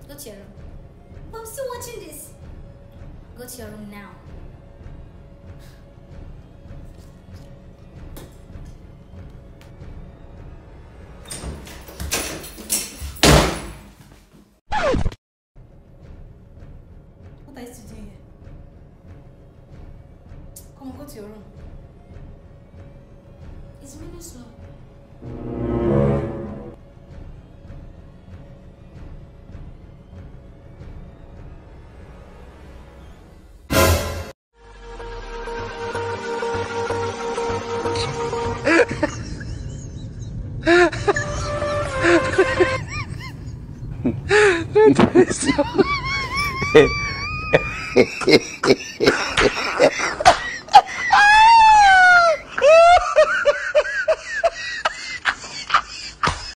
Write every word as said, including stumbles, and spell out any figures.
Go to your room. But I'm still watching this. Go to your room now. What are you still doing here? Come on, go to your room. It's really slow. That is so